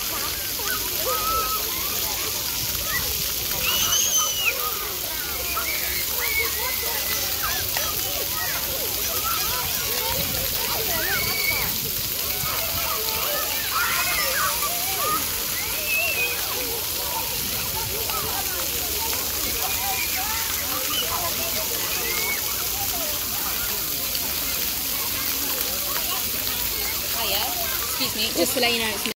Excuse me, just to let you know, it's